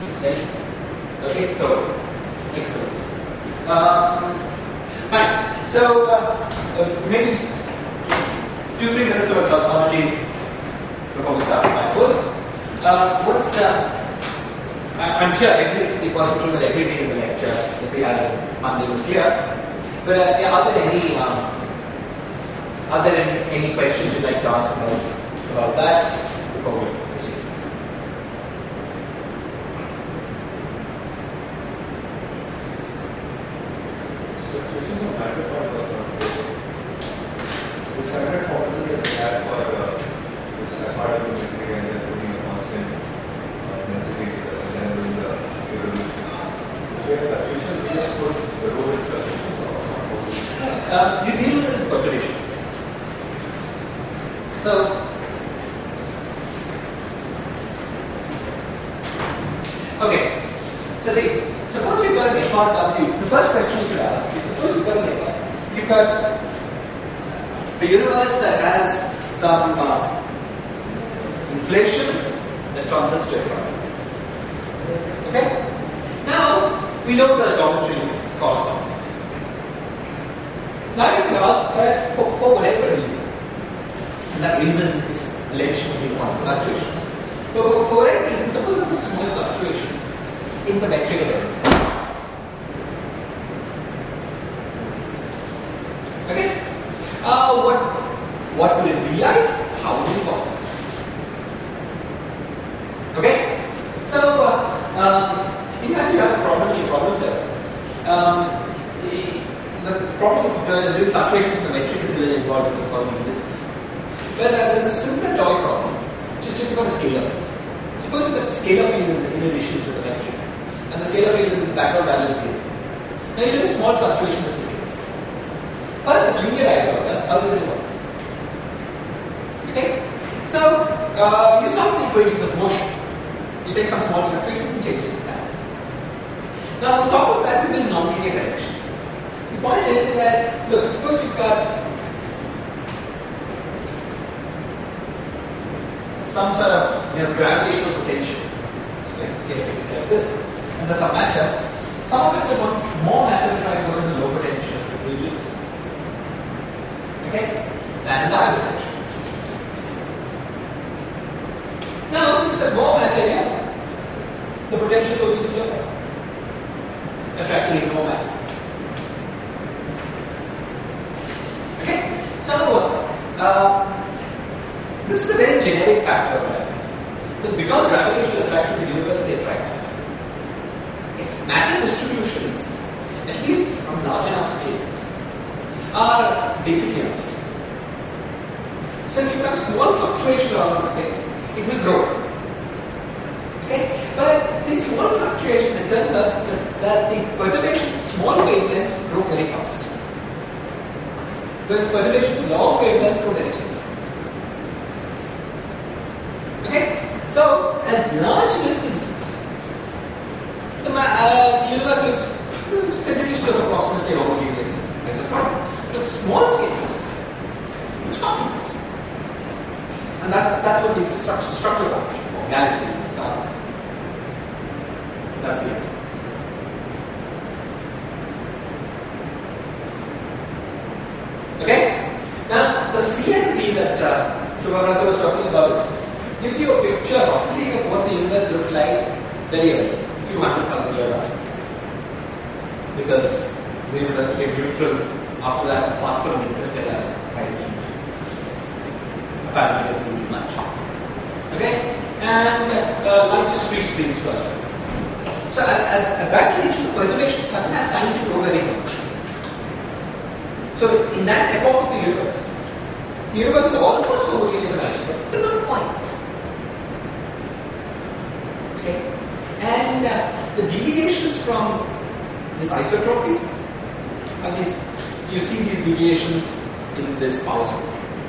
Right? Okay, so excellent. Fine. So maybe 2-3 minutes of cosmology before we start my course. I'm sure it wasn't true that everything in the lecture that we had on Monday was clear, but are there any questions you'd like to ask about that before we proceed? So questions on matter the standard formula that we had for this particle metric and then putting a constant density and then doing the evolution. If we have fluctuation, we just put the rho with fluctuation or you deal with it in perturbation. So, okay. So see, suppose you've got an FRW. The first question you could ask is, suppose you've got an FRW. You've got a universe that has some inflation that transits to FRW. Okay? Now, we know the geometry corresponds. Now you can ask that for whatever reason, and that reason is alleged to be quantum fluctuations. So for whatever reason, suppose there was a small fluctuation in the metric element. Okay? What would it be like? How would it evolve? Okay? So in fact, you have a problem in your problem set. The problem of doing fluctuations in the metric is really involved with what's called indices. But there's a simpler toy problem, which is just about a scalar field. Suppose you've got a scalar field in addition to the metric, and the scalar field in the background value is given. Now you look at small fluctuations of the scalar field. First, if linearize all that, how does it work? Okay? So, you solve the equations of motion. You take some small fluctuation and changes it down. Now, on top of that, we need nonlinear corrections. The point is that, look, suppose you've got some sort of gravitational potential. So let's get it like this. And there's some matter. Some of it will want more matter to try to go into low potential regions. Okay? Than in the high potential. Now, since there's more matter here, the potential goes into lower, attracting even more matter. Okay? So, this is a very generic factor of gravity. But because gravitational attractions are universally attractive, okay, matter distributions, at least on large enough scales, are basically unstable. So if you've got small fluctuation around this thing, it will grow. Okay? But these small fluctuations, it turns out that the perturbations at small wavelengths grow very fast. Whereas perturbations at long wavelengths grow very slowly. Okay? So, at large distances, the universe continues to look approximately homogeneous as a problem. But small scales, it's not. And that's what leads to structural formation for galaxies and stars. That's the end. Okay? Now, the CMP that Shubhabrata was talking about gives you a picture roughly of what the universe looked like very early, a few 100,000 years after. Because the universe became neutral after that, apart from interstellar hydrogen. Apparently doesn't do much. Okay? And light just free streams first. So at that region, the perturbations haven't had time to grow very much. So in that epoch of the universe is almost homogeneous but not point. Okay? And the deviations from this isotropy are these, you see these deviations in this power spectrum.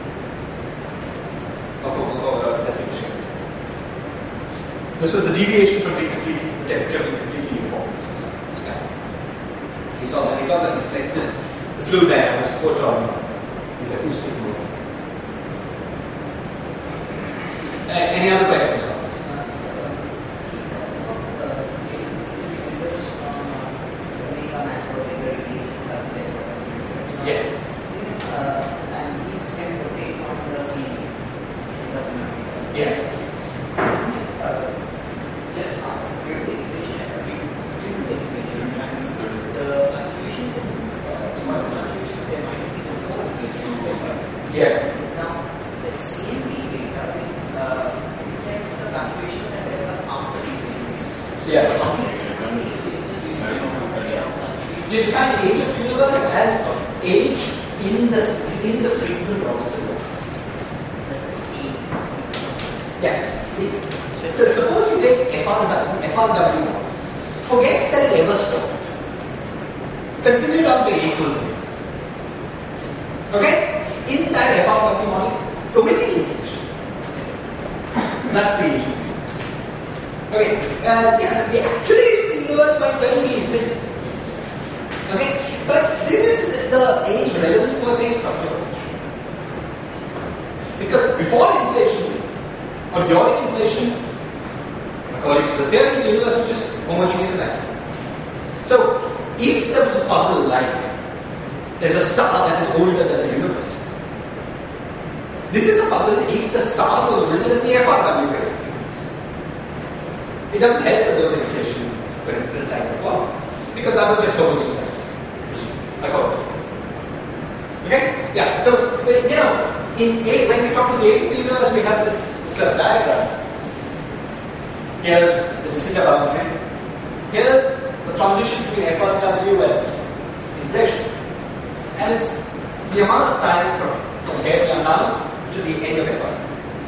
That we share. This was the deviation from the temperature being completely uniform in the sky. He saw that reflected the fluid dynamics, photons, these acoustic modes. Any other questions on this? Yeah. You define age of the universe as age in the frequent Robinson law. Yeah. So suppose you take FRW, forget that it ever stopped. Continue down to A equals A. Okay? In that FRW model, omitting inflation. That's the age of the universe. Okay? Yeah, the actual age of the universe might well be infinite. Okay? But this is the age relevant for, say, structural age. Because before inflation, or during inflation, according to the theory, the universe was just homogeneous and isolated. So, if there was a puzzle like there's a star that is older than the universe, this is a puzzle if the star was older than the FRW phase of the universe. It doesn't help that there was inflation for infinite time before, because that was just homogeneous. Okay? Yeah, so, you know, when we talk about the age of the universe, we have this diagram. Here's the Visitor boundary. Here's the transition between FRW and inflation. And it's the amount of time from here now to the end of FRW.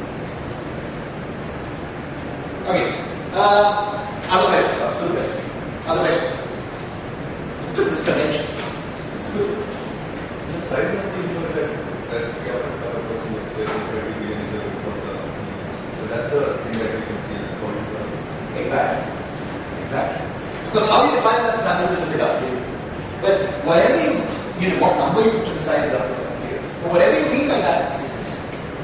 Okay. Other questions? Good question. Other questions? This is convention. It's good. The size of the universe that we have approximately 20 billion is so that's the thing that we can see according to Exactly. Because how you define that standard is a bit up to you. But whatever you know, what number you put to the size is up to you. But whatever you mean by that is this.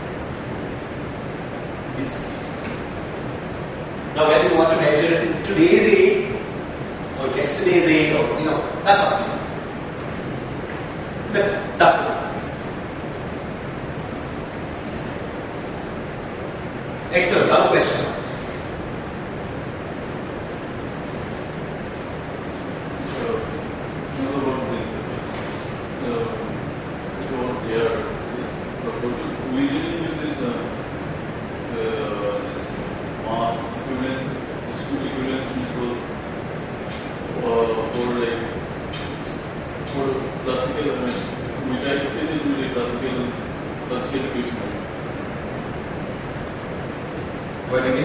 Now whether you want to measure it in today's age or yesterday's age or you know, that's up to you. But that's what excellent. Other questions? What do you mean?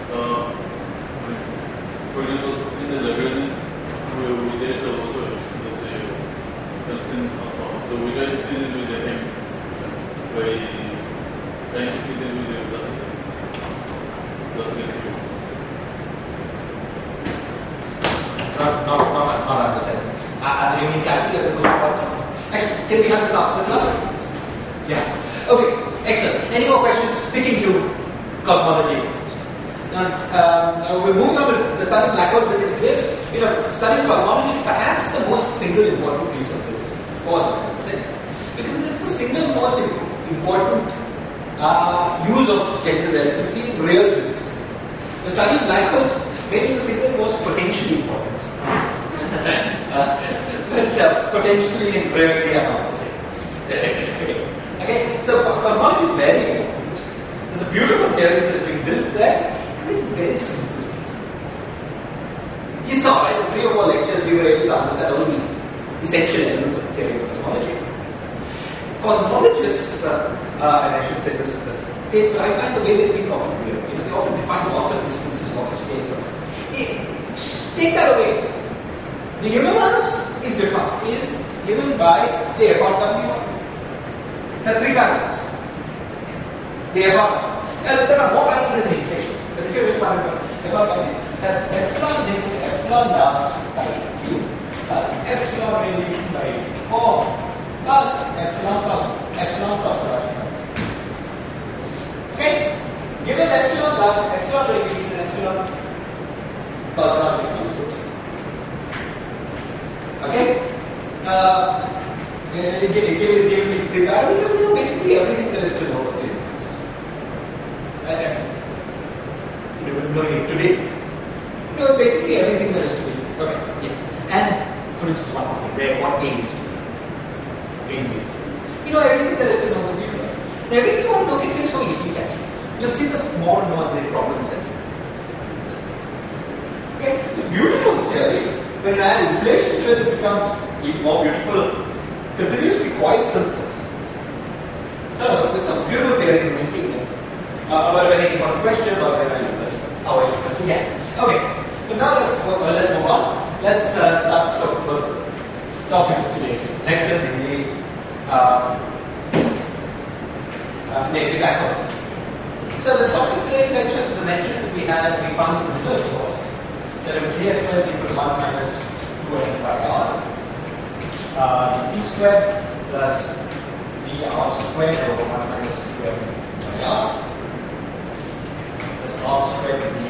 For example, in the logarithm, there's also a constant. So we try to fit it with the m by trying to fit it with the classical theory. Not understanding. You mean classical as opposed to quantum? Actually, can we have this after the class? Yeah. Okay, excellent. Any more questions? Sticking to cosmology. We're moving on to the study of black hole physics. You know, studying cosmology is perhaps the most single important piece of this course, I would say, because it is the single most important use of general relativity in real physics. The study of black holes may be the single most potentially important, but potentially and really are not the same. Okay, so cosmology is very important. There's a beautiful theory that is being built there. It's very simple. You saw, right, in 3 or 4 lectures we were able to understand all the essential elements of the theory of cosmology. Cosmologists, and I should say this, I find the way they think often weird. You know, they often define lots of distances, lots of scales. Take that away. The universe is given by the FRW. It has 3 parameters. The FRW. There are more parameters in inflation. But if you just want to FRW has epsilon is equal to epsilon dust by Q plus epsilon radiation by 4 plus epsilon cosmology. Okay? Given epsilon dust, epsilon radiation, and epsilon cosmology equals to 3. Okay? Given these 3 parameters, we know basically everything there is to know about the universe. Knowing it today, you know basically everything there is to be. Okay, yeah. And for instance, one more thing, what A is to be. You know everything there is to know about the universe. And everything you want to know can be so easily calculated. You'll see the small and the problem sets. Okay, it's a beautiful theory. When you add inflation to it, it becomes even more beautiful. Continues to be quite simple. So it's a beautiful theory to maintain. About any important question or whether you must how it must be. Okay, so now let's move on. Let's start talking about the topic of today's lecture, namely negative backwards. So the topic of today's lecture is the metric that we found in the first course. That if t squared is equal to 1 minus 2n by r, dt squared plus dr squared over 1 minus 2n by r plus r squared d.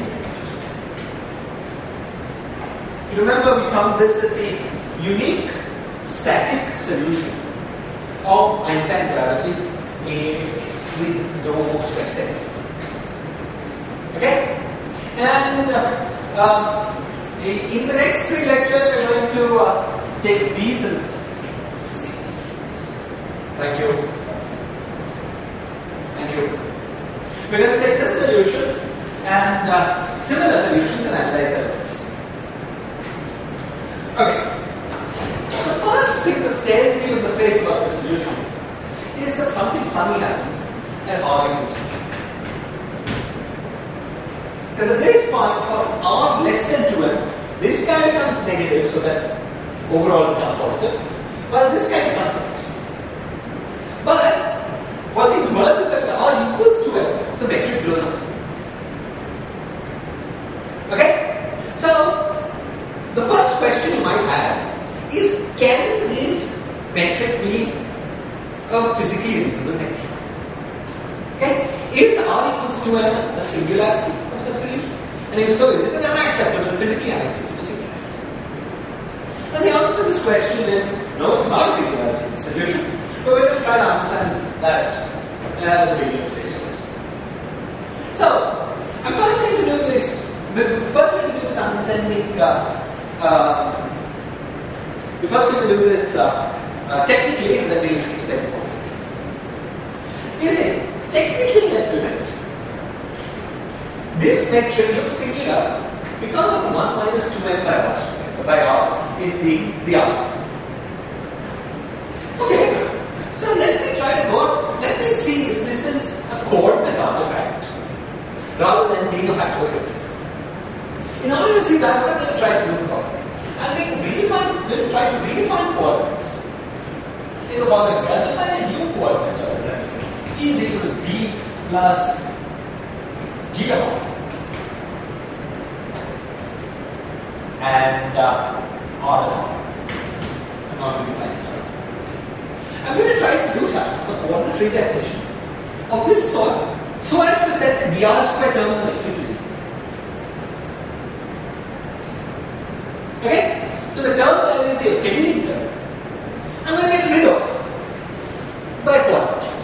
You remember we found this as the unique static solution of Einstein gravity with no stress density. Okay? And in the next 3 lectures, we're going to take these and thank you. We're going to take this solution and similar solutions and analyze them. Okay. The first thing that stares you in the face about the solution is that something funny happens at r equals 2. Because at this point, for r less than 2m, this guy becomes negative, so that overall becomes positive, while this guy becomes negative. But what's even worse is that when r equals 2m, the metric blows up. Okay? So, the first question you might have is, can this metric be a physically reasonable metric? Okay? Is r equals 2m a singularity of the solution? And if so, is it an unacceptable, physically unacceptable singularity? And the answer to this question is, no, it's not a singularity, it's a solution. But we're going to try to understand that at the beginning of today's course. So, I'm first going to do this understanding. We're first going to do this technically, and then we'll explain more physically. You see, technically, let's do it. This metric looks singular because of 1 minus 2m by r in the r. Okay, so let me see if this is a coordinate artifact rather than being a factorial difference. In order to see that, what I'm going to try to do is the following. I'm going to try to redefine coordinates in the following way. I'll define a new coordinate t is equal to v plus g of r. And r is r. I'm not going to define it. I'm going to try to do such a coordinate redefinition of this sort so as to set the dr square term of the metric to 0. Okay? So the term that is the offending term, I'm going to get rid of by coordinate change.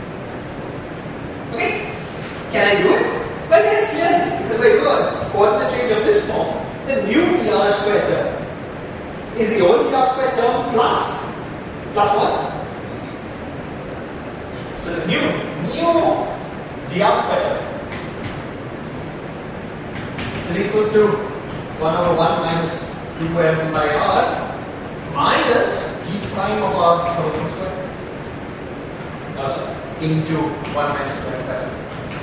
Okay? Can I do it? Well, yes, clearly, because by doing a coordinate change of this form, the new dr square term is the old dr square term plus what? So the new dr square term is equal to 1 over 1 minus 2m by r minus g prime of r square into 1 minus 2m by r.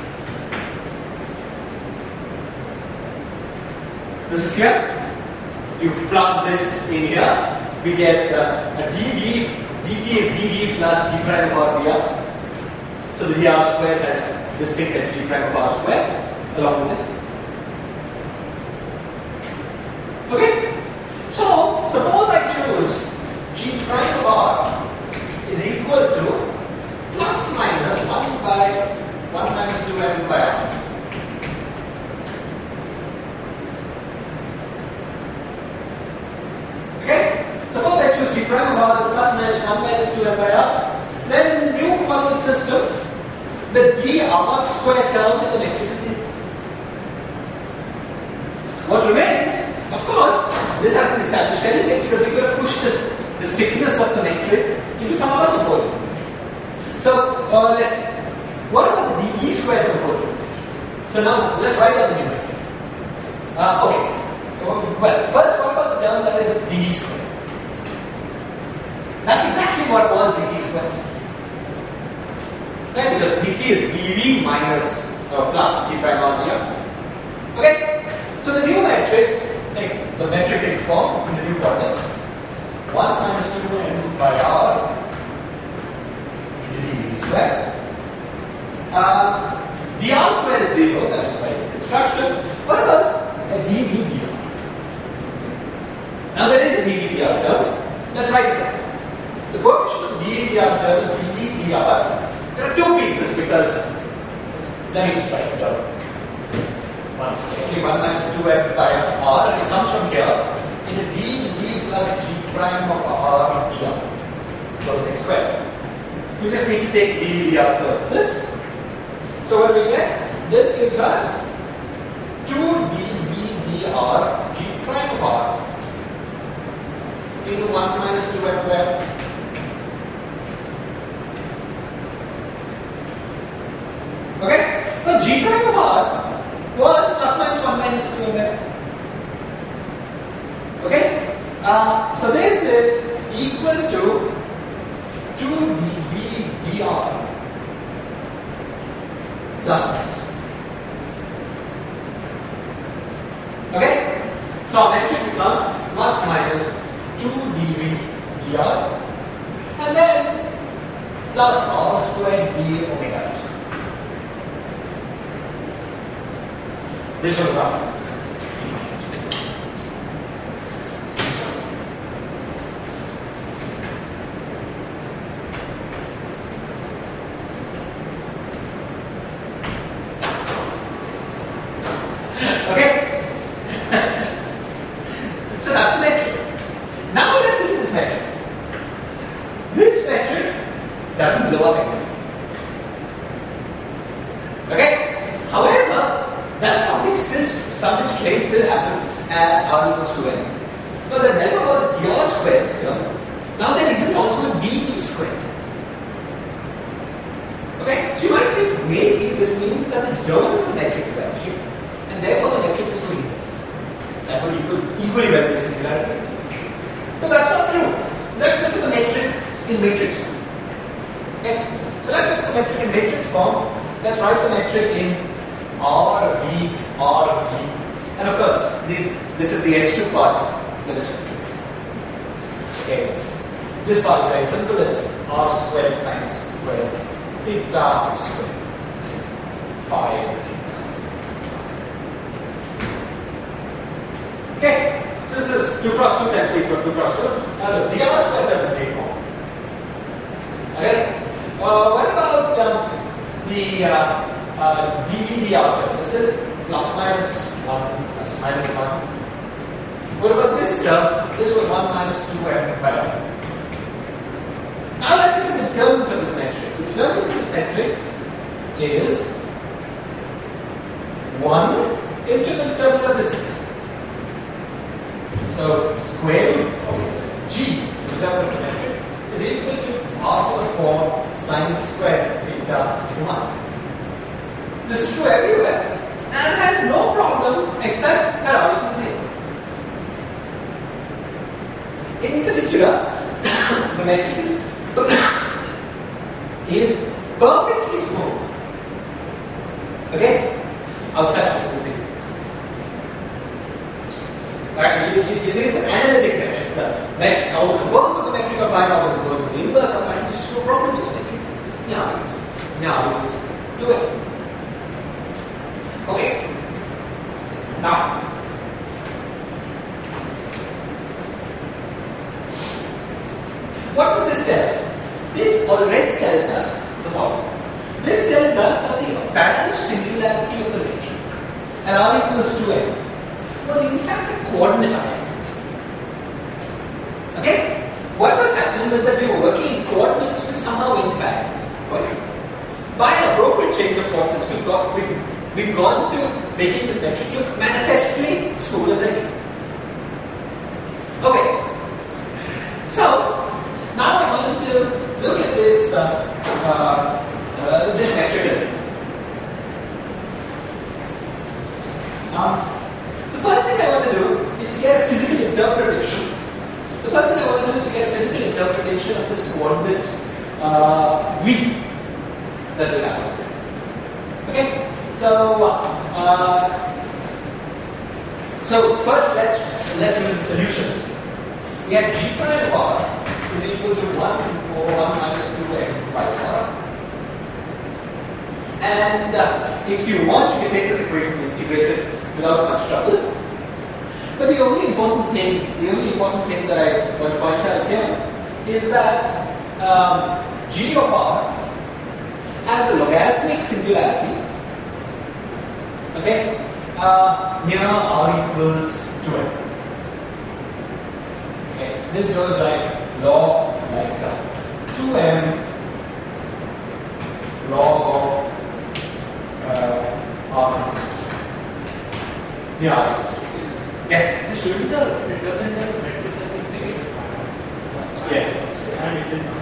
This is clear? You plug this in here, we get a dt is dv plus d prime of r dr. So the dr square has this thing as g prime of r square along with this. Okay? So, suppose I choose g prime of r is equal to plus minus 1 by 1 minus 2m by r. Okay? Suppose I choose g prime of r is plus minus 1 minus 2m by r. Then in the new coordinate system, the dr square term in the metric is 0. What remains? Of course, this hasn't established anything because we're going to push the thickness of the metric into some other component. So, what about the dE square component? So now, let's write out the new metric. Okay, Well, first, what about the term that is dt square? That's exactly what was dt square. Right? Because dt is dv minus plus g prime on dr. Okay? So the new metric takes form in the new coordinates. 1 minus 2n by r into dv square. Dr square is 0, that is by construction. What about a dv dr? Now there is a dv dr term. Let's write it down. The coefficient of dv dr term is dv dr. There are two pieces because, let me just write it down. Once, actually 1 minus 2n by r, and it comes from here into dv plus g prime of r dr. So x square. We just need to take dv dr this. So what we get? This gives us 2 dv dr g prime of r into 1 minus 2n square. Okay? Now g prime of r was plus minus 1 minus 2n. Okay? So this is equal to 2 dv dr plus minus. Okay? So our metric becomes plus minus 2 dv dr and then plus r squared d omega. This will rough. Okay? So that's the metric. Now let's look at this metric. This metric doesn't blow up again. Okay? However, there's something strange still happened at r equals to n. No, there never was dr square here. Now there isn't also a dv square. Okay? So you might think maybe this means that the German metric is vanishing and therefore the metric is going inverse. That would equally well be a singularity. But that's not true. Let's look at the metric in matrix form. Okay? So let's look at the metric in matrix form. Let's write the metric in R, V, and of course, this is the S2 part of the description. Okay, this part is very simple. It's R squared sine squared theta squared phi theta. Okay, so this is 2 cross 2 times equal to 2 cross 2. Now the dr squared term is the same form. Okay, what about the dv dr? This is plus minus 1 plus minus 1. What about this term? This was 1 minus 2n by r. Now let's look at the term for this metric. The term for this metric is 1 into the term of this. So square root of g, the term of the metric, is equal to r to the 4 sine squared theta 1. This is true everywhere and has no problem except at r equals 0. In particular, the metric is perfectly smooth. Okay? Outside r equals 0. Right? You see, it's an analytic metric. The all the components of the metric are fine, all the components of the inverse are fine, there's no problem with the metric. Now it's do it. Okay. Now, what does this tell us? This already tells us the following. This tells us that the apparent singularity of the metric at r equals to n was in fact a coordinate alignment. Okay? What was happening was that we were working in coordinates which somehow impact. By an appropriate change of coordinates, we've gone to making this metric look manifestly smooth and regular. Okay. So, now I'm going to look at this this metric a little. The first thing I want to do is to get let's look at the solutions. We have g prime of r is equal to 1 over 1 minus 2m by r. And if you want, you can take this equation and integrate it without much trouble. But the only important thing that I want to point out here is that g of r has a logarithmic singularity, okay, near r equals 2m. Okay, this goes like log 2m log of r equals 2. Near r equals 2. Yes. Shouldn't the determinant of the metric have been negative? Yes. And it is not.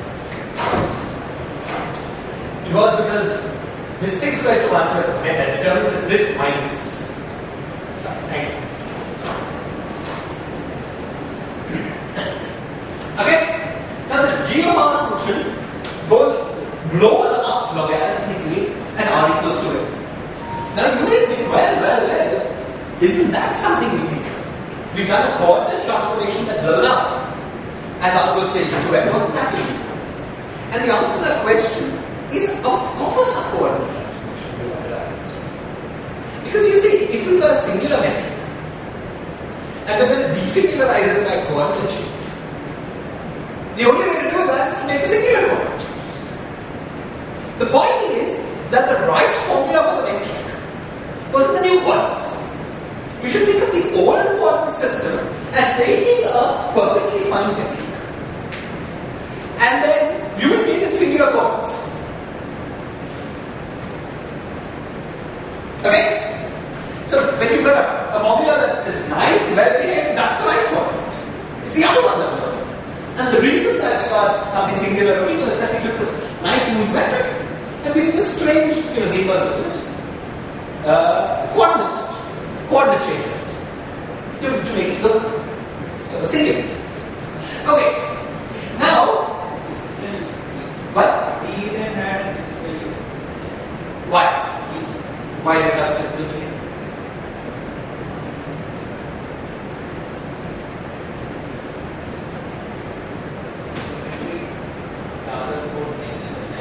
It was because this thing squares to 1 as determinant is this minus this. Thank you. Okay? Now this g of r function blows up logarithmically and r equals to it. Now you may think, well, isn't that something unique? We've done a coordinate transformation that blows up as r goes to m. Wasn't that unique? And the answer to that question is, of course, a coordinate transformation. Because you see, if we've got a singular metric and we're going to desingularize it by coordinate change, the only way to do that is to make a singular coordinate change. The point is that the right formula for the metric was in the new coordinates. You should think of the old coordinate system as taking a perfectly fine metric and then viewing it in singular coordinates. Okay? So when you've got a formula that is nice, well behaved, that's the right coordinate system. It's the other one that was wrong. And the reason that we got something singular looking is that we took this nice unique metric and we did this strange, the inverse of this coordinate change to make it look sort of singular. Okay, now, what? He then had a physical unit. Why? Why did it have physical unit? The other code makes it a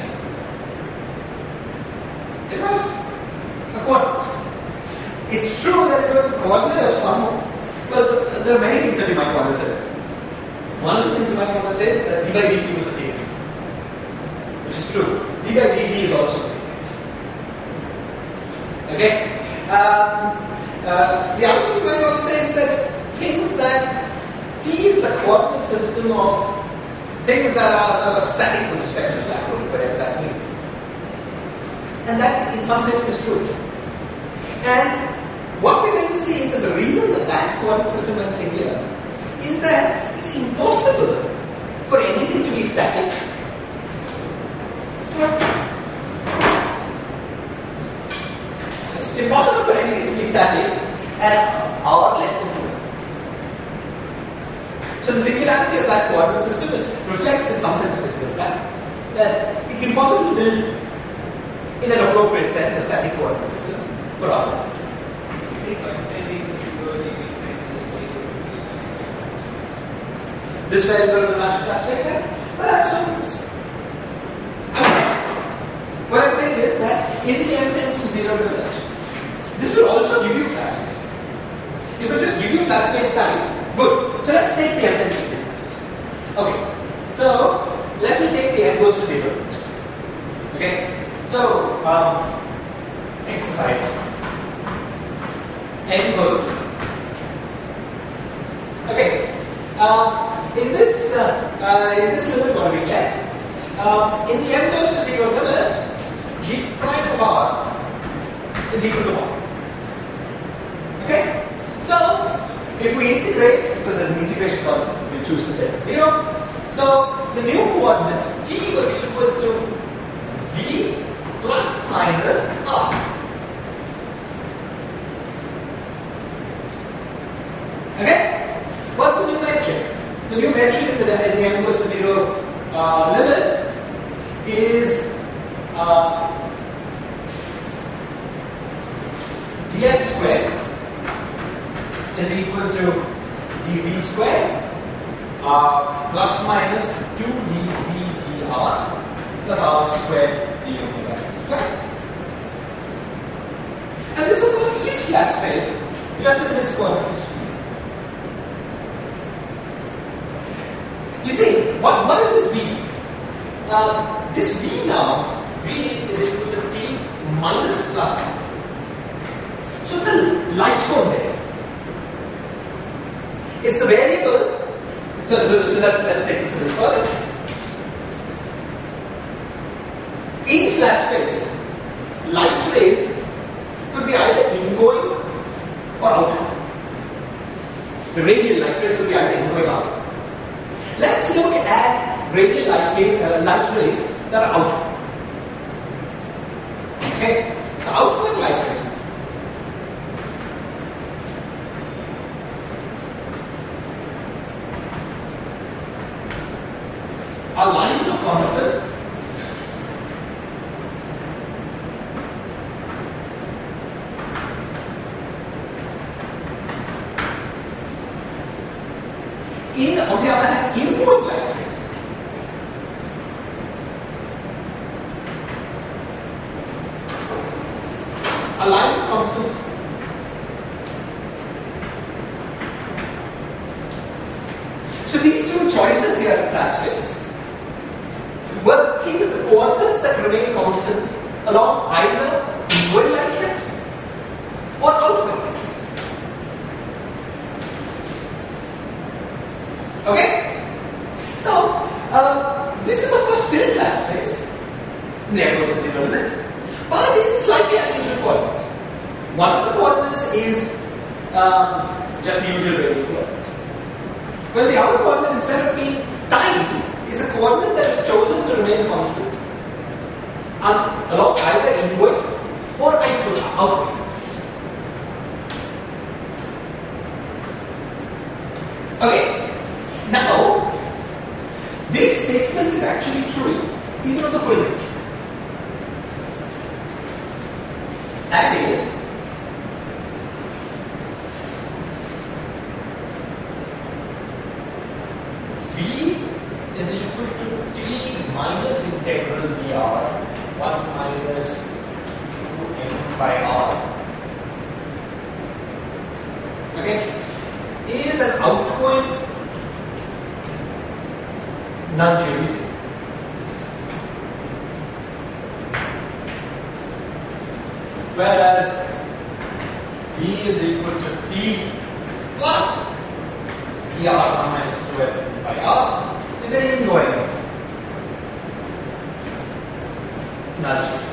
9. It was a coordinate. It's true that it was the coordinate of some. Well, there are many things that we might want to say. One of the things we might want to say is that d by dt was a period, which is true. D by dt is also a period. Okay? The other thing we might want to say is that things that t is the coordinate system of things that are sort of static with respect to black hole, whatever that means. And that in some sense is true. And what we're going to see is that the reason that that coordinate system went singular is that it's impossible for anything to be static. It's impossible for anything to be static at r less than 2. So the singularity of that coordinate system reflects in some sense of physical fact that it's impossible to build in an appropriate sense a static coordinate system for r less than 2. This variable will match the space, right? Well, so what I'm saying is that in the m tends to 0 limit, this will also give you flat space. It will just give you flat space time. Good. So let's take the m tends to 0. Okay. So let me take the m goes to 0. Okay. So exercise. M goes to 0. Okay. In this limit, what do we get? In the m goes to 0 limit, g prime of r is equal to 1. Okay? So, if we integrate, because there's an integration constant, we choose to set 0. So, the new coordinate t was equal to v plus minus r. Okay? What's the new metric? The new metric in the m goes to 0 limit is ds squared is equal to d dv square plus minus 2 dv dr plus r squared d omega square. And this of course is flat space just in this coordinate system. You see, what is this V? This V now, V is equal to T minus plus R. So it's a light cone there. It's the variable. So let's take this a little further. In flat space, light rays could be either ingoing or outgoing. The radial light rays could be either ingoing or outgoing. Let's look at radial light rays that are outgoing. Okay, so outgoing light rays. Are lines of constant. On the other hand, ingoing light rays. A line of constant. So these two choices here in flat space were the things, the coordinates that remain constant along either ingoing light rays or outgoing light rays. Okay? So, this is of course still flat space in the approach to zero limit, but in slightly unusual coordinates. One of the coordinates is just the usual radial coordinate. Well, the other coordinate, instead of being time, is a coordinate that is chosen to remain constant along either ingoing or outgoing. Okay. Now, this statement is actually true even of the full metric. That is, V is equal to T minus integral Vr 1 minus 2m by r. Okay, is an outgoing non-JVC. Whereas V is equal to T plus Vr 1 minus 2m by r is an ingoing non-JVC.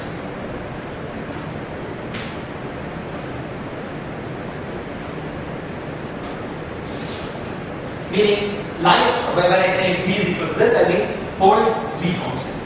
Meaning, line, when I say V is equal to this, I mean hold V constant.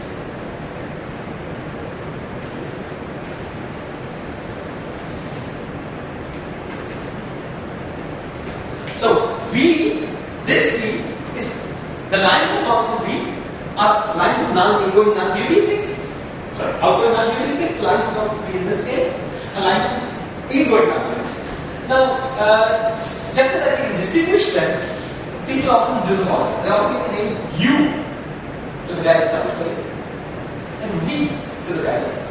So, V, this V, is the lines of constant V are lines of non-ingoing non-GD6. Sorry, outgoing non-GD6, lines of constant V in this case, and lines of ingoing non-GD6. Now, just so that we can distinguish them, people often do the following. They often name U to the guy that's outgoing and V to the guy that's ingoing.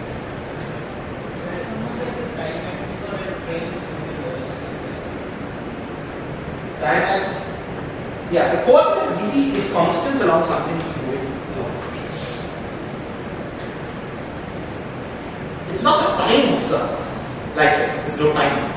Time axis. Yeah, the coordinate dv is constant along something moving along. It's not the time of the light rays. There's no time.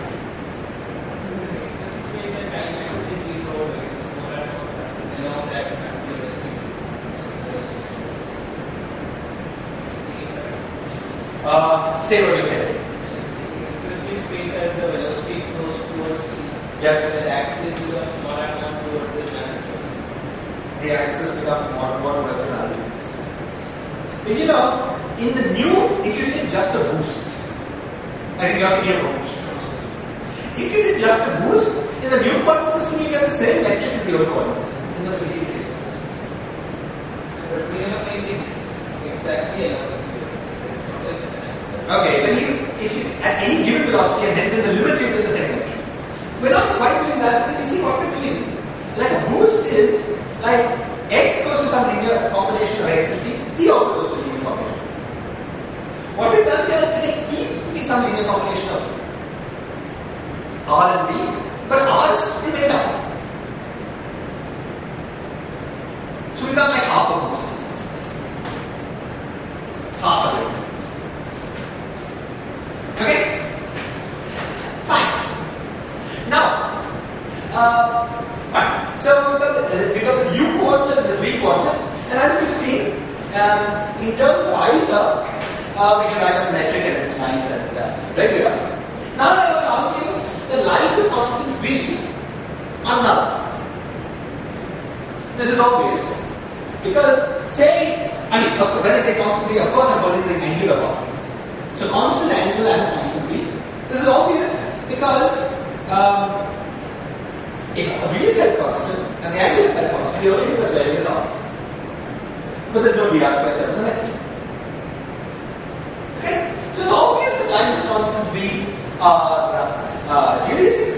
Say what you said. Especially space as the velocity goes towards c. Yes. The axis becomes more and more towards the planet. The axis becomes more and more towards an algorithm. But you know, in the new, if you did just a boost, I think you have to give a boost. If you did just a boost, in the new coordinate system, you get the same metric as the old coordinate system. In the previous coordinate system. But we have made it exactly another. Okay, but if you at any given velocity and hence in the limit you get the same metric. We're not quite doing that because you see what we're doing V. Like a boost is like X goes to some linear combination of X and T. T also goes to linear combination of X and T. What we've done here is to take T to be some linear combination of R and V, but R is remained up. So we've done like half a boost in some sense. Half of it. Okay? Fine. Now, fine. So we got this U coordinate and this V coordinate, and as we've seen, in terms of either, we can write a metric and it's nice and regular. Now I will argue the lines of constant V are null. This is obvious because say, when I say constant V, of course I'm holding the angular boundaries. So constant angle and constant V. This is obvious because if V is held constant and the angle is held constant, the only thing that's varying is R. But there's no dr square term in the metric. Okay? So it's obvious that lines of constant V are geodesics.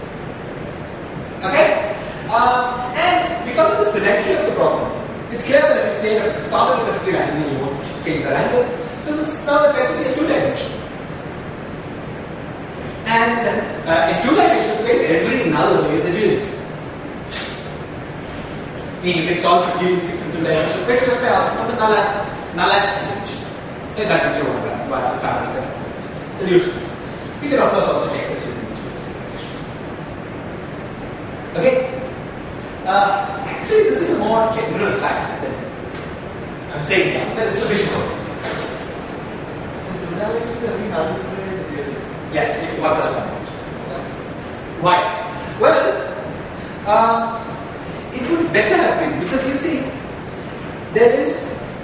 Okay? And because of the symmetry of the problem, it's clear that if you start at a particular angle, you won't change that angle. So this is now effectively a two-dimensional. And in two-dimensional space, every null is a geodesic. Meaning you can solve for geodesics in two-dimensional space just by asking for the null at dimension. And that is your parameter solutions. We can of course also check this using the geodesic equation. Okay? Actually, this is a more general fact than I'm saying now, but it's a bit more. Every null is a geodesic. Yes, what does one mean? Why? Well, it would better have been because you see, there is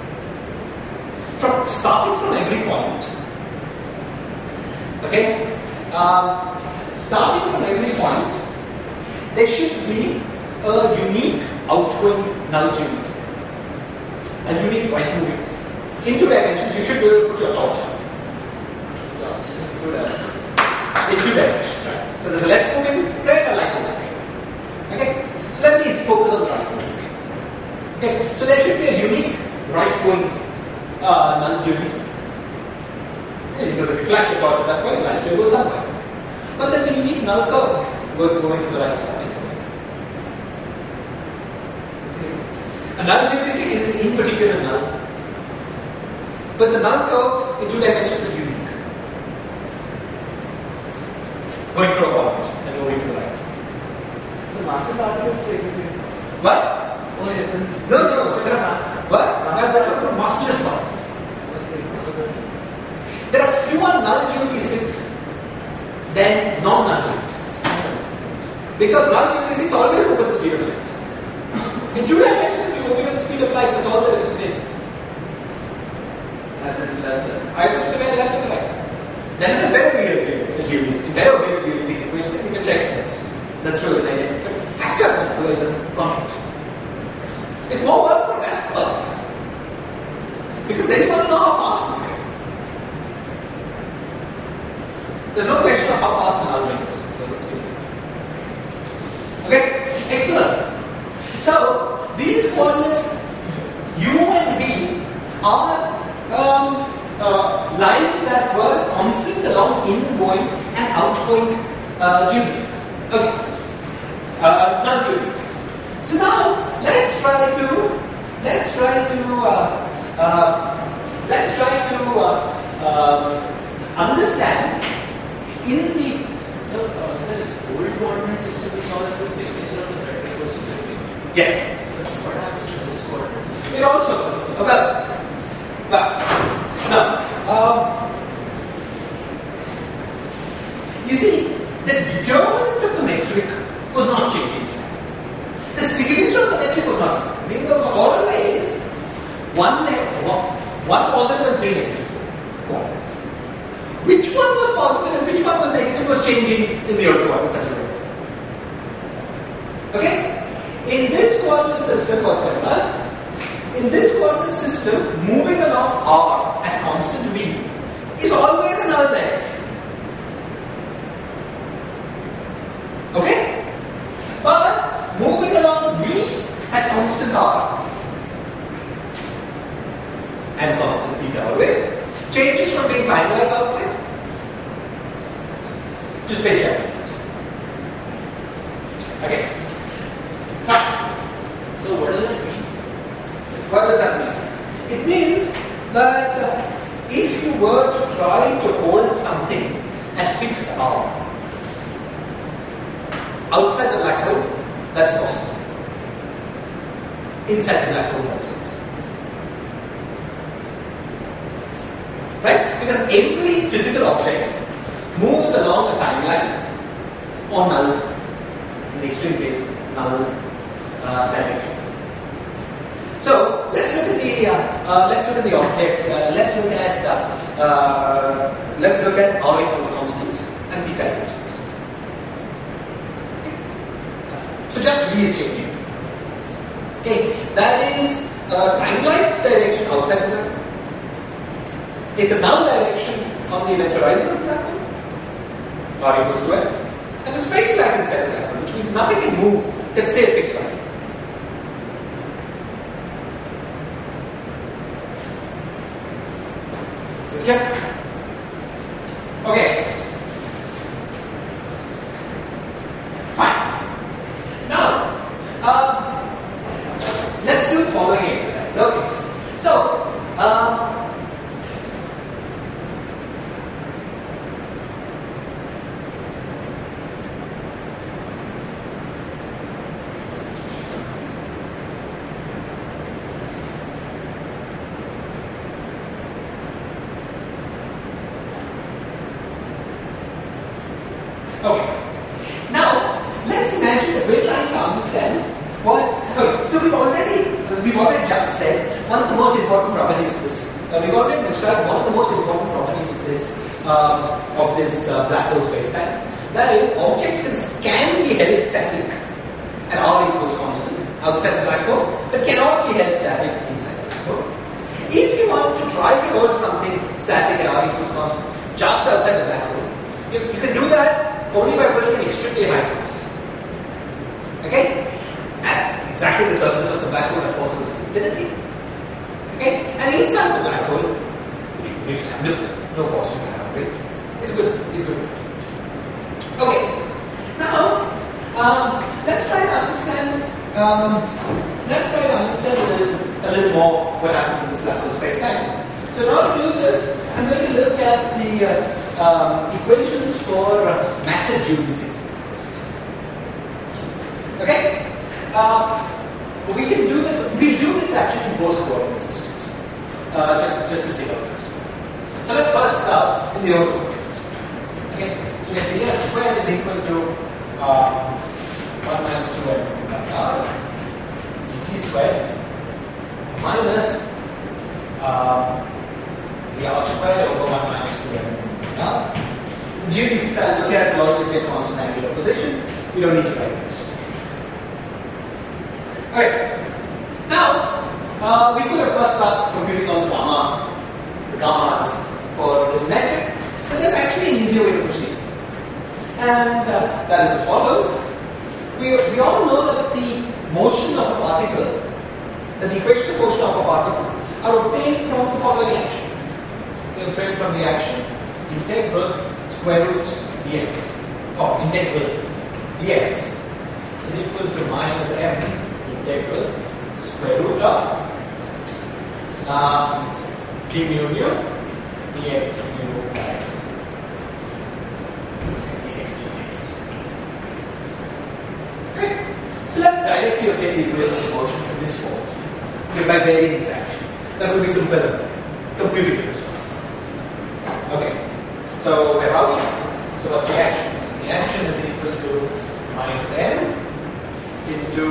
starting from every point. Okay, starting from every point, there should be a unique outgoing null geodesic, a unique right moving. In two dimensions, you should be able to put your torch in two dimensions, right? So there's a left moving plane and a right moving plane. Okay? So let me focus on the right moving plane. Okay? So there should be a unique right going null geodesic. Okay? Because if you flash your torch at that point, the line will go somewhere. But there's a unique null curve going to the right side. A null geodesic is in particular null. But the null curve in two dimensions is unique. Going through a point and moving to the right. So massive particles stay the same. What? Oh, yeah. No. There are what? Massless particles. There are fewer null geodesics than non-null geodesics. Because null geodesics always move at the speed of light. In two dimensions, if you're moving at the speed of light, that's all there is to say. Either to the right, left, to the right. Then it better be a geodesic. It better be a geodesic equation. Then you can check that's true. But it has to happen, otherwise it doesn't contribute. It's more work for us, because then you want to know how fast it's going. There's no question of how fast an algorithm goes. Okay, excellent. So these coordinates U and V are lines that were constant along ingoing and outgoing geodesics. Okay, null geodesics. So now let's try to understand in the old coordinate system we saw that the signature of the metric was relative. yes. What happens to this coordinate? It also you see, the determinant of the metric was not changing sign. The signature of the metric was not. Meaning there was always one positive and three negative coordinates. Which one was positive and which one was negative was changing in the old coordinates as well. Okay? In this coordinate system, what's going on? In this coordinate system, moving along R at constant V is always a null direction. Okay? But constant r and constant theta always changes from being time-like outside to space-time inside. Okay? Fine. So what does that mean? What does that mean? It means that if you were to try to hold something at fixed r outside the black hole, that's possible. Inside the black hole, that's not. Right? Because every physical object moves along a timeline or null, in the extreme case, null direction. So let's look at the object. Let's look at r equals constant and theta equals constant. So just V is changing. Okay, that is time-like direction outside the black hole. It's a null direction on the event horizon of the black hole, r equals to n, and the space-time inside the black hole, which means nothing can move, can stay at fixed time. Is this clear? Okay. Fine. Now, let's do the following exercise. Okay. So, okay. Now, let's imagine that we're trying to understand what. Okay, so we've already just said one of the most important properties of this. We've already described one of the most important properties of this black hole space-time. That is, objects can be held static at r equals constant outside the black hole, but cannot be held static inside the black hole. If you want to try to hold something static at r equals constant just outside the black hole, you can do that only by putting an extremely high force. Okay? At exactly the surface of the black hole, the force is infinity. Okay? And inside the black hole, you just have no force you can have, right? It's good. It's good. Okay. Now, let's try to understand. A little more what happens in this black hole space-time. So in order to do this, I'm going to look at the equations for massive geodesics. Okay? We can do this. We do this actually in both coordinate systems. Just to see how it goes. So let's first start in the old coordinate system. Okay? So we have ds squared is equal to 1 minus 2n by r dt squared minus the r squared over 1 minus 2n by r. In geodesics, I'll look at will always get constant angular position. We don't need to write this. Okay. Now, we could of course start computing all the gammas for this metric, but there's actually an easier way to proceed. And that is as follows. We all know that the motion of a particle, that the equation of motion of a particle are obtained from the following action. They are obtained from the action integral square root ds, or integral ds is equal to minus m integral square root of g mu nu dx mu by okay. So let's directly obtain the equation of motion from this form. Okay, by varying its action. That will be simpler computing the response. Okay. So where are we? So what's the action? So the action is equal to minus m into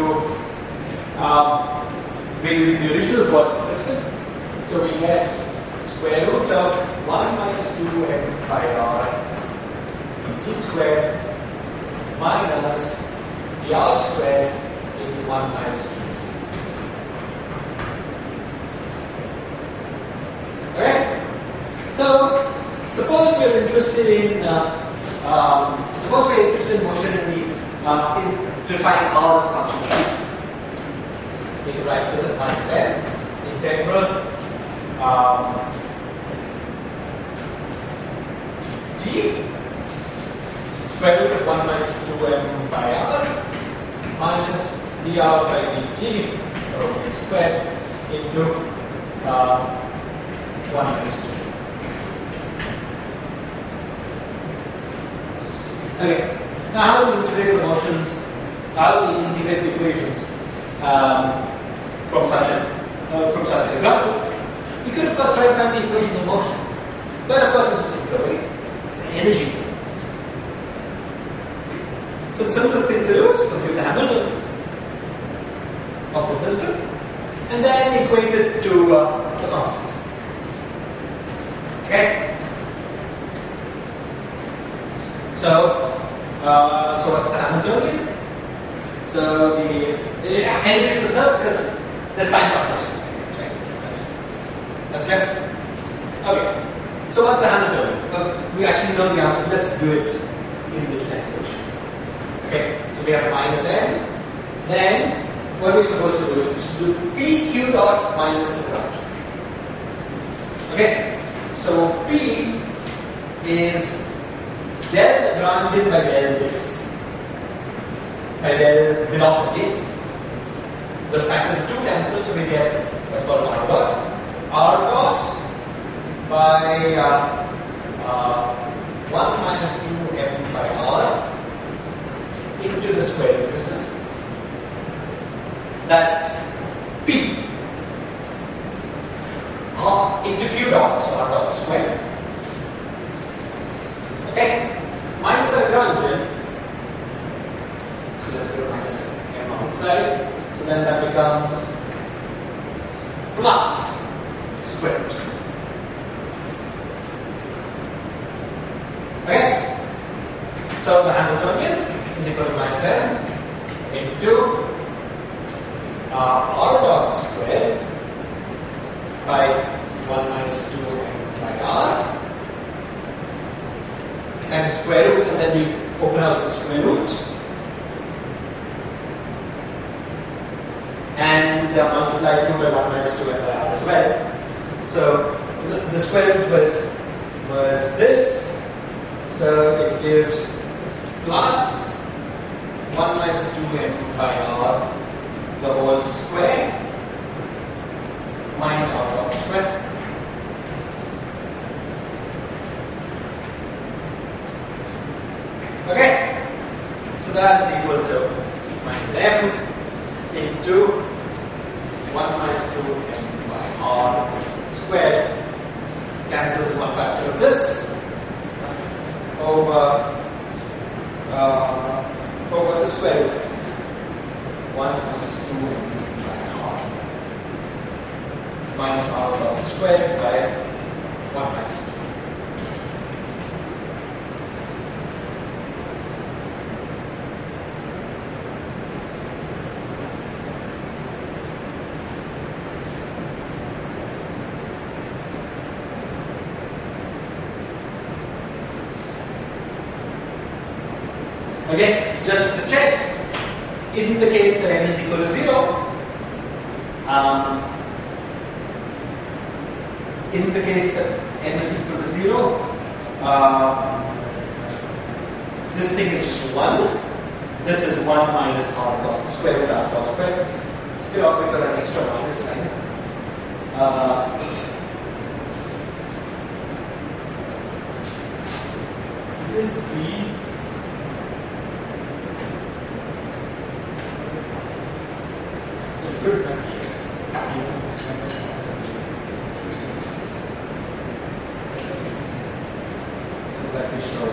we're using the original coordinate system. So we get square root of 1 minus 2m by r dt squared minus the r squared into 1 minus 2. Okay? So suppose we're interested in motion in the to find r as a function. we can write this as minus m integral t square root of 1 minus 2m by r minus dr by dt over x squared into 1 minus 2. Okay. Now, how do we integrate the motions? How do we integrate the equations from such a Lagrange? We could, of course, try to find the equation of motion, but of course, it's a simpler way. It's an energy system. So the simplest thing to do is compute the Hamilton of the system, and then equate it to the constant. Okay. So what's the Hamiltonian? So the energy is conserved because there's time transition. That's clear? Okay. So what's the Hamiltonian? Well, we actually know the answer. Let's do it in this language. Okay. So we have minus m. Then what we're supposed to do is do pq dot minus Lagrange. Okay. So P is del Lagrangian by del this. By del velocity. The factors of 2 cancel, so we get what's called r dot. R dot by 1 minus 2m by r into the square root of this. That's P. R into q dot, so r dot square. Okay? Minus the Lagrangian. So let's go minus m outside. So then that becomes plus square root. Okay? So the Hamiltonian is equal to minus m into r dot square by 1 minus 2m by r and square root, and then we open up the square root and multiply through by 1 minus 2m by r as well. So the square root was this, so it gives plus 1 minus 2m by r the whole square minus r dot square. Okay, so that's equal to minus m into 1 minus 2m by r squared. Cancels one factor of this over the square root. 1 minus 2m by r minus r dot squared by 1 minus 2. Okay, just as a check, in the case that n is equal to 0, in the case that n is equal to 0, this thing is just 1. This is 1 minus r dot square root r dot square. We got an extra minus sign. Yes, please. Exactly sure.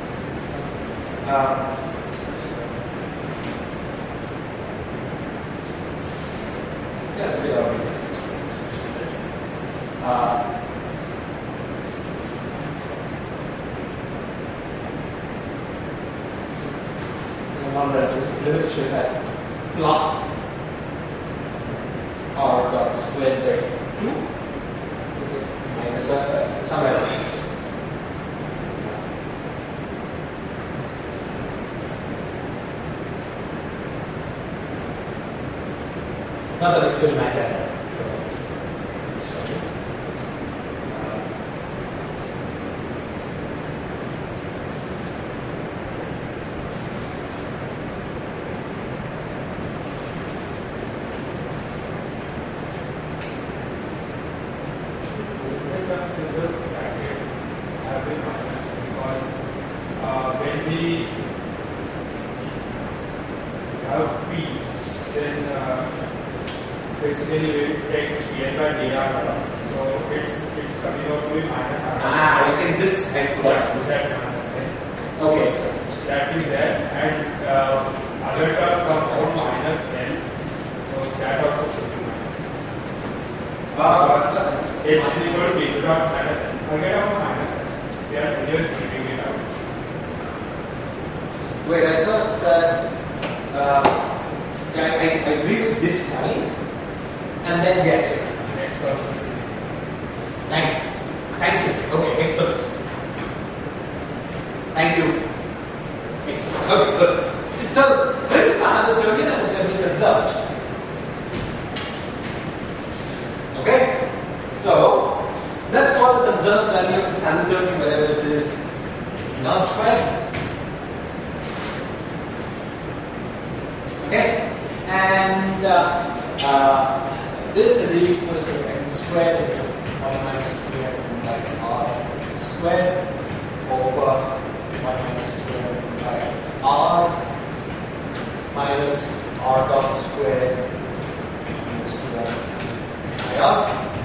Yes, we are. Remember, just the limit should have plus r dot squared by 2 minus somewhere else. Not that it's really matter. When we have P, then basically we take dn by dr. So it's coming out to be minus r. I was saying this I forgot. That minus sign. Okay. So that is that, and other term comes out minus n. So that also should be minus. H is equal to b dot minus n. Forget about minus n. We are just giving it out. Wait, I thought that I agree with this sign, and then yes. Next also should be. Thank you. Okay, excellent. Thank you. Excellent. Okay, good. So this is the Hamiltonian that is going to be conserved. Okay? So let's call the conserved value of this Hamiltonian whatever it is not square. Okay? And this is equal to n squared into 1 minus 2n by r squared over 1 minus 2n by r minus r dot squared minus 2n by r.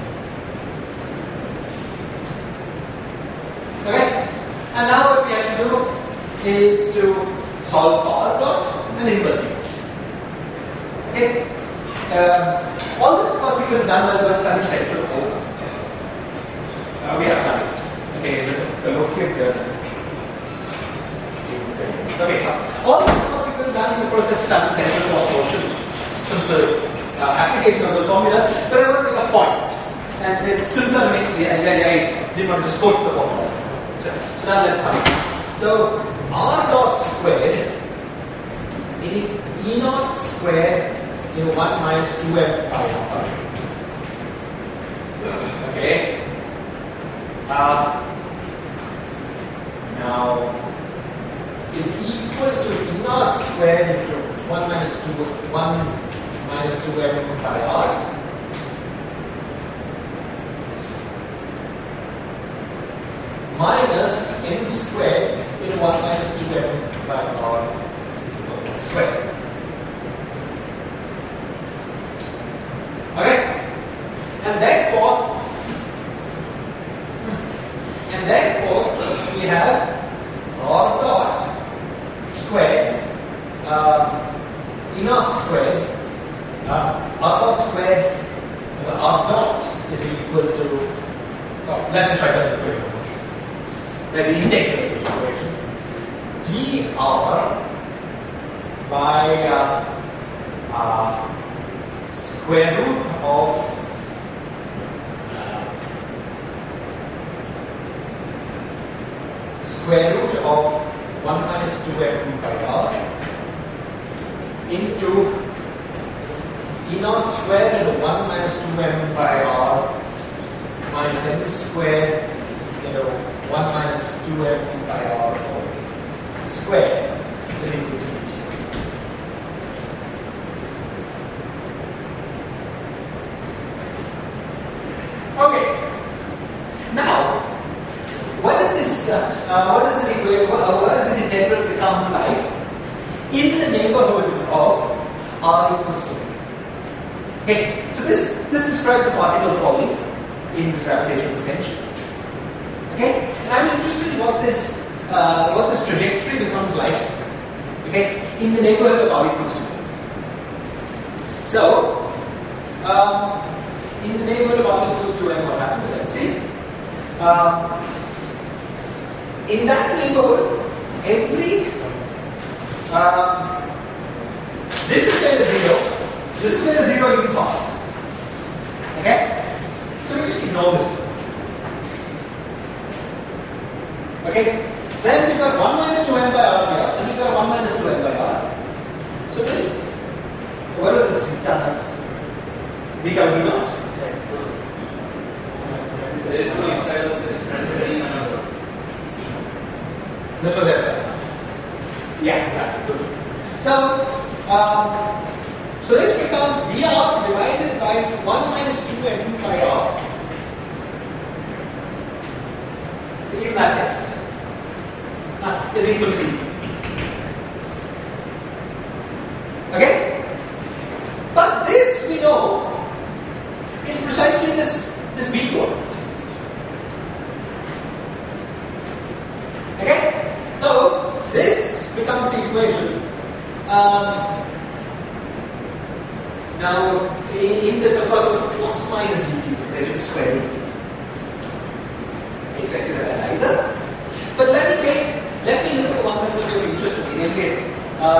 Okay? And now what we have to do is to solve for r dot and invert it. Okay? All this of course we could have done by studying central O. We have done it. Okay, there's a colloquial here. It's okay. All this of course we could have done in the process of studying central cross motion. Simple application of those formulas, but I want to make a point. And it's simple, I didn't want to just quote the formulas. So now let's have it. So r dot squared E naught squared in 1 minus 2m by r. Okay. Now is equal to E naught squared into 1 minus 2m by r. Minus m squared in 1 minus 2m by r squared. Okay? And therefore we have r dot squared E naught squared r dot squared r dot is equal to let's just try that equation. The integral equation dr by square root of square root of 1 minus 2m by r into E naught squared into 1 minus 2m by r minus m squared into 1 minus 2m by r squared is equal to it. Okay. Now, what does this integral become like in the neighborhood of r equals to? Okay. So this describes the particle falling in this gravitational potential. Okay. And I'm interested in what this trajectory becomes like. Okay, in the neighborhood of r equals to. So. In the neighborhood of r equals to n, what happens? Let's see. In that neighborhood, this is going to 0. This is going to 0 even faster. Okay? So we just ignore this. Okay? Then we've got 1 minus 2n by r here, and we've got 1 minus 2n by r. So this, what is this theta times? Zeta was not. There is no inside of the This was it. Yeah, exactly. Good. So, so this becomes dr divided by 1 minus 2 and 2 pi r. In that case, is equal to dt. Okay? But this we know is precisely this b coordinate. Okay? So this becomes the equation. Now in this of course it was plus minus dt because I didn't square it. It's actually either. But let me look at the one that was really interesting. Again,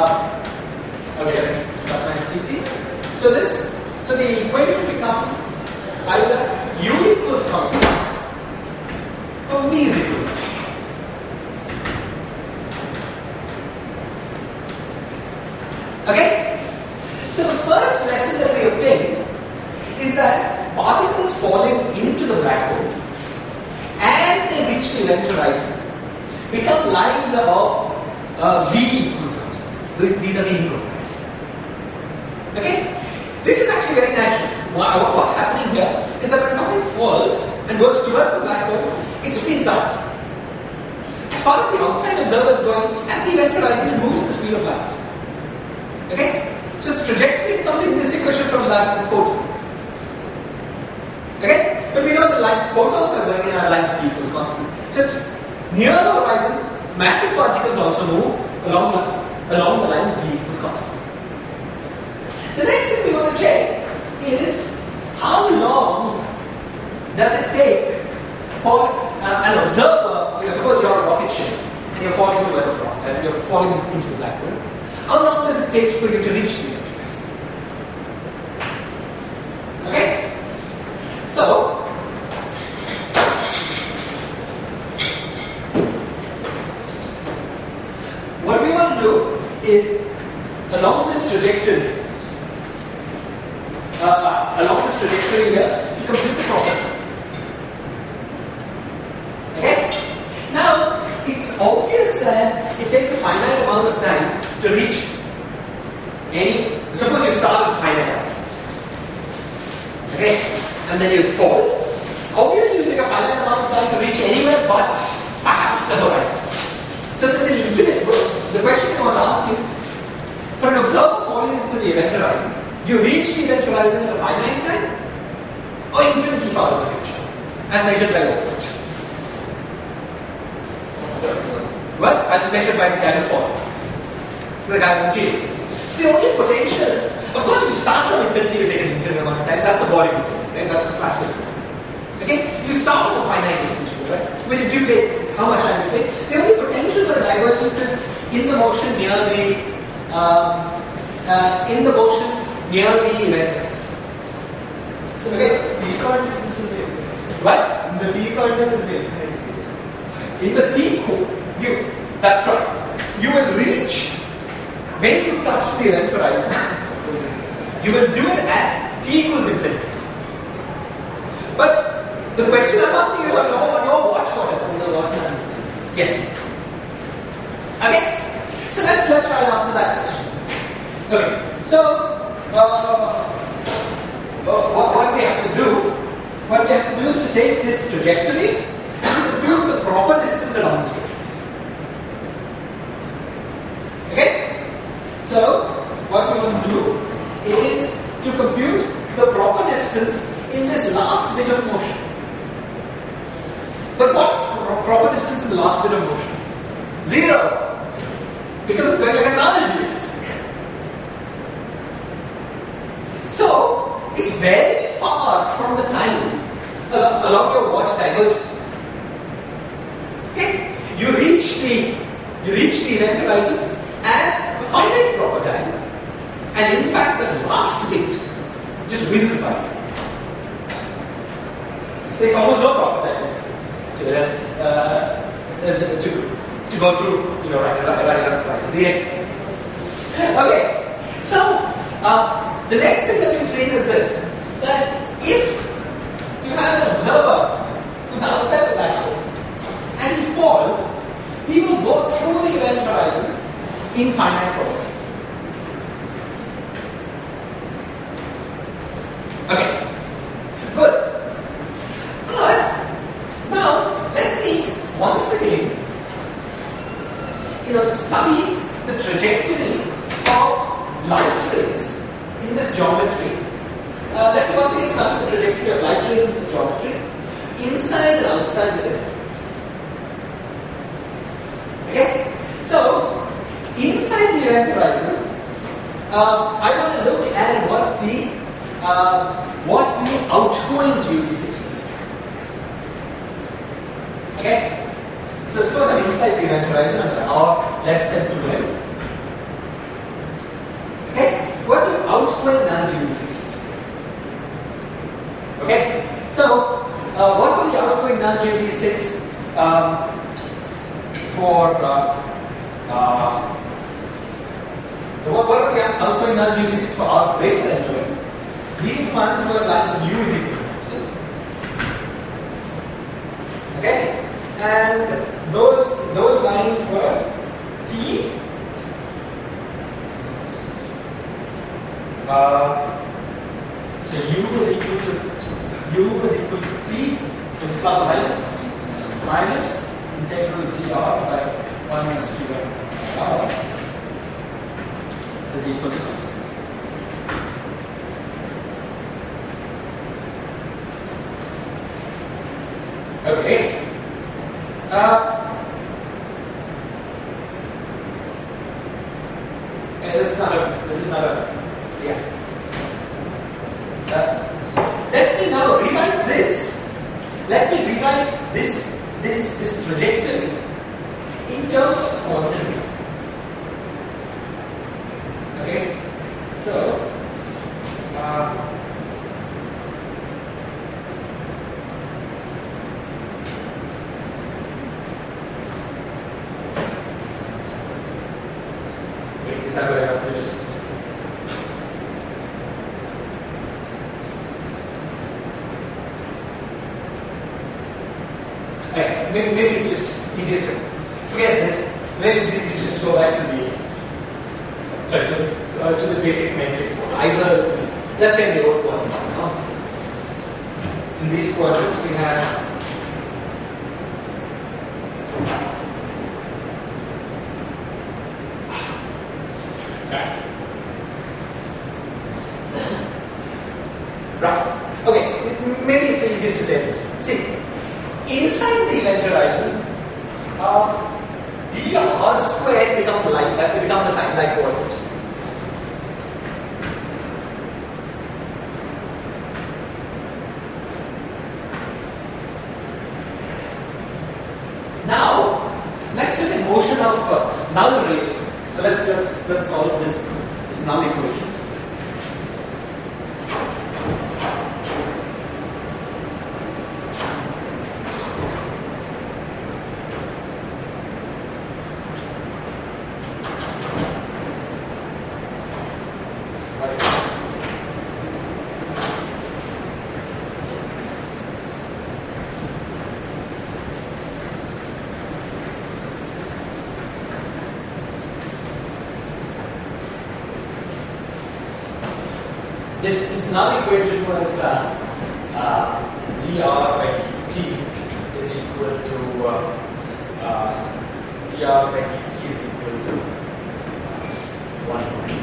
okay, plus minus dt. So the equation becomes either u equals constant or v is equal. Okay? So the first lesson that we obtain is that particles falling into the black hole as they reach the event horizon become lines of V equals constant. These are the equals. Okay? This is actually very natural. What's happening here is that when something falls and goes towards the black hole, it speeds up. As far as the outside observer is going, at the event horizon, it moves at the speed of light. Okay? So its trajectory becomes indistinguishable from that photon. Okay? But we know that photons are going in our lines of equals constant. So it's near the horizon, massive particles also move along the lines v equals constant. The next thing we want to check is how long does it take for an observer, suppose you're a rocket ship and you're falling towards the rock, and you're falling into the black hole. How long does it take for you to reach the universe? Okay? So, what we want to do is, along this trajectory here, to compute the problem. Okay? Now, it's obvious that it takes a finite amount of time to reach any. Suppose you start with finite time. Okay? And then you fall. Obviously, you take a finite amount of time to reach anywhere but perhaps the horizon. So this is infinite. The question I want to ask is, for an observer falling into the event horizon, you reach the event horizon at a finite time or infinitely far in the future, as measured by what? Well, as measured by the guy who's falling. The guy who cheats. The only potential, of course, if you start from infinity, you take an infinite amount of time. That's a body movement, right? That's the flash distance. Okay? You start from a finite distance, right? When you take, how much time you take? The only potential for a divergence is in the motion near the event horizon. So, okay? T coordinates will be infinite. What? The T coordinates will be infinite. In the T code, that's right. You will reach, when you touch the event horizon, you will do it at T equals infinity. But the question I'm asking is on your watch, what is on your watch? Yes. Okay? So let's try and answer that question. Okay. So, what we have to do is to take this trajectory and compute the proper distance along this trajectory. Okay? So, what we want to do is to compute the proper distance in this last bit of motion. But what proper distance in the last bit of motion? 0. Because it's going like a null disk. So, it's very far from the time along your watch divergence. Okay? You reach the event horizon at a finite proper time, and in fact that last bit just whizzes by. It takes almost no proper time to go through, right at the end. Okay, so the next thing that we've seen is this. that if you have an observer who's outside the black hole and he falls, he will go through the event horizon in finite probability. Okay, good. But now let me once again, study the trajectory of light rays in this geometry. Let me once again study the trajectory of light rays in this geometry inside and outside this event. Okay, so inside the event horizon, I want to look at what the outgoing GeV6 is. Okay, so suppose I'm inside the event horizon or less than 2m. Okay, what do outgoing null GeV6 is? Okay, so what were the outgoing null GeV6 for what were the outgoing null GeV6 for R greater than 2m? These ones were lines of U is equal to constant. Okay, and those lines were T. So U was equal to T, which is plus or minus integral dr by 1 minus 2m r is equal to constant. Okay. And this is not a yeah. Let me now rewrite this. Let me rewrite this trajectory in terms of quantity. Okay. So is that what I have to just okay, maybe it's just easiest to forget this. Maybe it's easiest just to go back to the basic metric. Either let's say in the old quadrants. In these quadrants we have right. Okay, maybe it's easiest to say this. See, inside the event horizon, dr squared becomes a time-like coordinate. Now, let's look at motion of null rays. So let's solve this null equation. This null equation was dr by dt is equal to dr by dt is equal to 1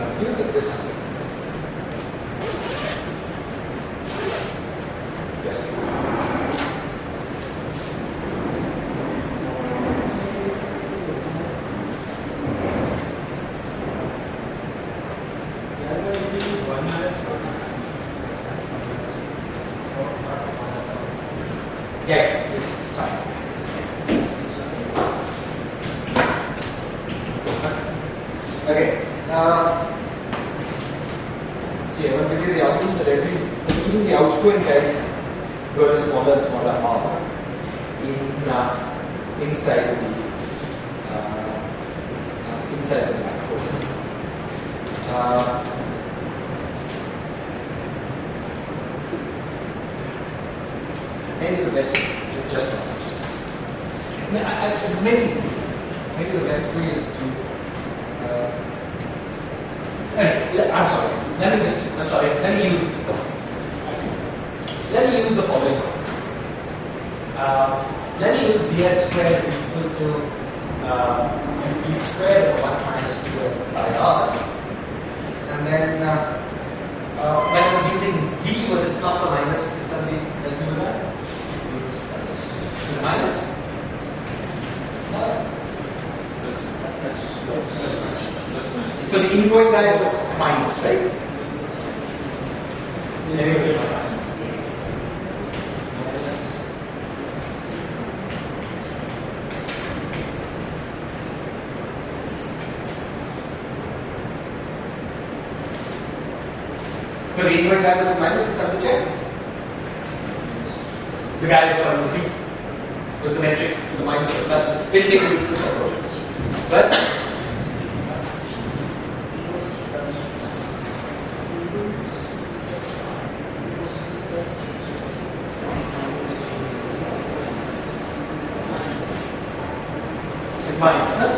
Yes. See, I want to give you the output, but even the outgoing guys go to smaller and smaller r inside the black hole. Maybe the best, just maybe the best way is to. Let me use the following. Let me use ds squared is equal to v squared over 1 minus 2 by r. And then when I was using v, was it plus or minus? Can somebody help me with that? Is it minus? So the ingoing guy was minus, right? Anyway, minus. So the ingoing guy was minus, can somebody check? The guy was on the v. Was the metric to the minus or the plus? It makes a difference approach. But it's minus, huh?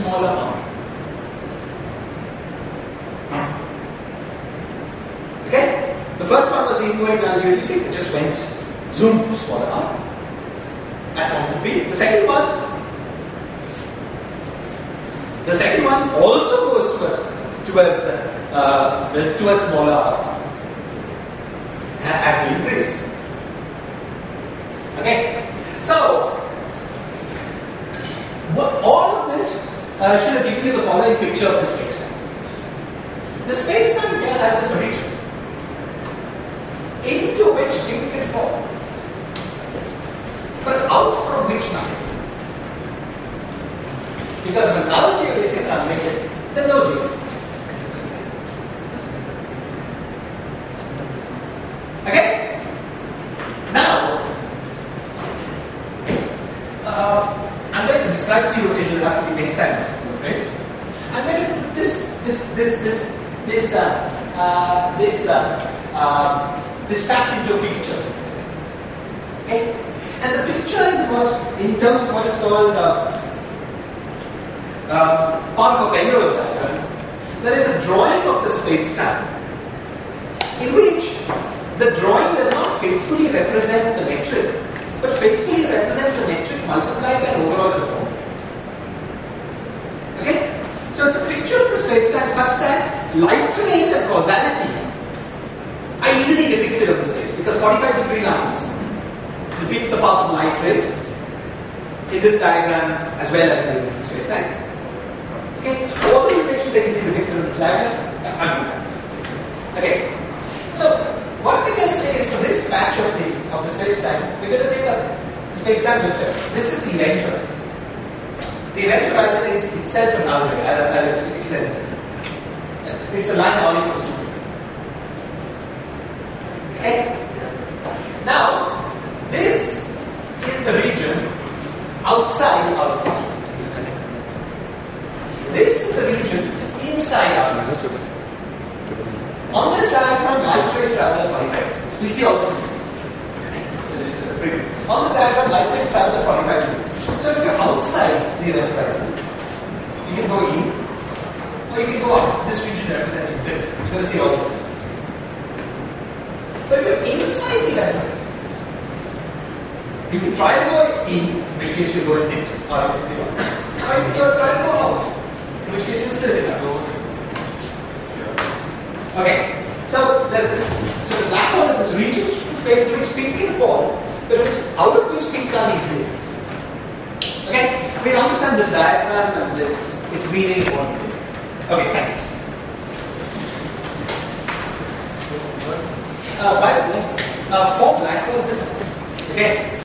Okay? the inverted algebraic, it just went zoom smaller r at constant v. The second one also goes towards smaller r as we increase. Okay, so all of this should have given you the following picture of the space-time. The space-time here has this region into which things can fall, but out from which nothing. Because of another geodesic unlimited, then no geodesic. Okay? Now, I'm going to describe to you interactivity next time. Okay? I'm going to put this fact into a picture. Okay? And the picture is in terms of what is called part of a Penrose diagram. There is a drawing of the space-time in which the drawing does not faithfully represent the metric, but faithfully represents the metric multiplied by an overall conformity. Okay? So it's a picture of the space-time such that light rays and causality are easily depicted on the space, because 45-degree lines depict the path of light rays in this diagram as well as in the space-time. Okay? All the relations are easily depicted on this diagram. Okay? So what we're going to say is for this patch of the space-time, we're going to say that the space-time vector, this is the event horizon. The event horizon is itself a null ray, as I explained this. It's the line r equals to 2. Okay? Now, this is the region outside r equals to 2. This is the region inside r equals to 2. On this diagram, light rays travel at 45. We'll see also. This is a preview. On this diagram, light rays travel at 45 degrees. So if you're outside the event horizon, you can go in, or you can go out. This region represents infinity. You're going to see all this. But if you're inside the event horizon, you can try to go in which case you go and hit or you can see one. Or you can try to go out, in which case you still hit that. Okay, so there's this. So the black hole is this region of space in which things can fall, but out of which things can't easily escape. Okay, we understand this diagram and its meaning. Okay, thanks. By the way, for black holes, this. Okay.